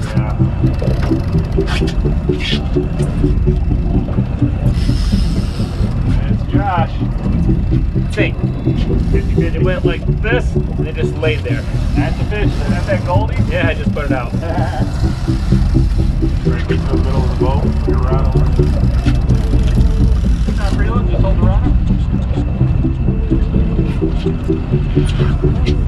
Yeah. There's Josh. See, it went like this, and it just laid there. That's the fish. That's that Goldie? Yeah, I just put it out. Bring it to the middle of the boat. Put your rod over. Not reeling, just hold the rod up.